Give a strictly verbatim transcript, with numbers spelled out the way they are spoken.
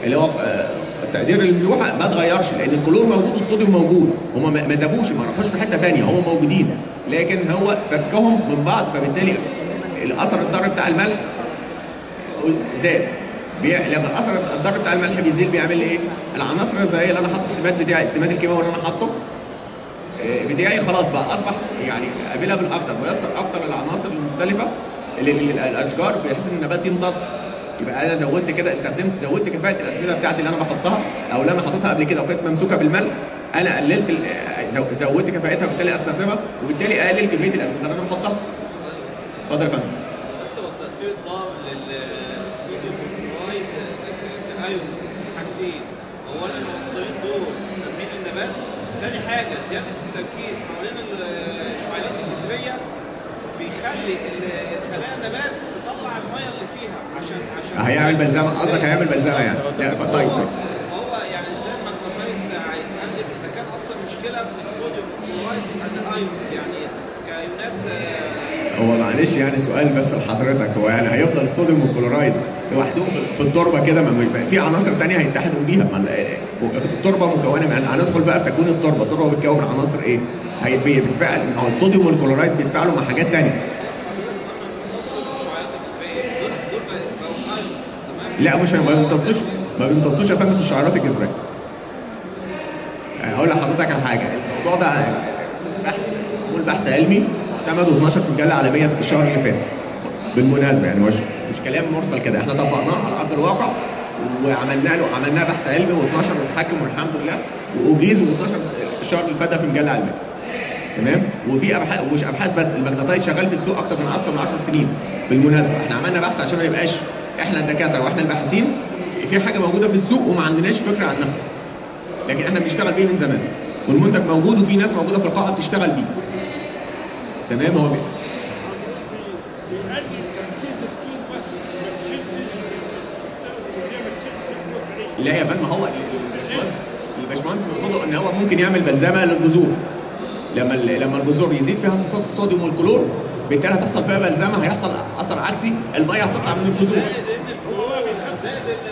اللي هو تقدير الملوحه ما اتغيرش، لان الكلور موجود والصوديوم موجود، هم ما ذابوش ما راحوش في حته ثانيه، هم موجودين، لكن هو فكهم من بعض، فبالتالي الاثر الضار بتاع الملح زاد. لما الاثر الضار بتاع الملح بيزيد بيعمل ايه؟ العناصر الغذائيه اللي انا حاطط السماد بتاعي، السماد الكيماوي اللي انا حاطه بتاعي خلاص بقى اصبح يعني افيلابل اكتر، ويسر اكتر للعناصر المختلفه للاشجار بحيث ان النبات يمتص. يبقى انا زودت كده، استخدمت زودت كفاءه الاسمده بتاعتي اللي انا بحطها او اللي انا حاططها قبل كده وكانت ممسوكه بالملح، انا قللت زودت كفاءتها وبالتالي استخدمها، وبالتالي اقلل كميه الاسمده اللي انا بحطها. اتفضل يا فندم. بس هو التاثير الضار للصوديوم والكلورايد كايونز في حاجتين، اولا الموصلين دول مسمين النبات، ثاني حاجه زياده التركيز حوالين الشعيرات الجذريه بيخلي الخلايا النبات تطلع الميه اللي فيها عشان عشان هيعمل بلزمه، قصدك هيعمل بلزمه يعني؟ لا طيب. فهو يعني ازاي الماجنتايت هيتقلب اذا كان اصلا مشكله في الصوديوم والكلورايد از ايونز يعني كايونات. هو معلش يعني سؤال بس لحضرتك، هو يعني هيفضل الصوديوم والكلورايد لوحدهم في التربه كده؟ في عناصر ثانيه هيتحدوا بيها. التربه مكونه من، هندخل بقى في تكوين التربه، التربه بتتكون من عناصر ايه؟ بتتفاعل، هو الصوديوم والكلورايد بيتفاعلوا مع حاجات ثانيه. لا مش ما بيمتصوش ما بيمتصوش يا فندم الشعيرات الجذريه. هقول لحضرتك على حاجه، الموضوع ده بحث، بقول بحث علمي معتمد واتنشر في مجله عالميه الشهر اللي فات بالمناسبه، يعني مش مش كلام مرسل كده، احنا طبقناه على ارض الواقع وعملنا له عملناه بحث علمي واتنشر واتحكم والحمد لله واجيز واتنشر الشهر اللي فات في مجله علميه. تمام؟ وفي ابحاث ومش ابحاث بس، الماجنتايت شغال في السوق اكتر من اكتر من عشر سنين بالمناسبه، احنا عملنا بحث عشان ما نبقاش احنا الدكاتره واحنا الباحثين في حاجه موجوده في السوق وما عندناش فكره عنها، لكن احنا بنشتغل بيه من زمان والمنتج موجود وفي ناس موجوده في القاعه بتشتغل بيه. تمام؟ هو لا يا فندم، هو الباشمهندس مقصوده ان هو ممكن يعمل بلزمه للجذور، لما لما الجذور يزيد فيها امتصاص الصوديوم والكلور بالتالي هتحصل فيها بلزمه، هيحصل اثر عكسي، الميه هتطلع من الجذور. زائد ان الكلور زائد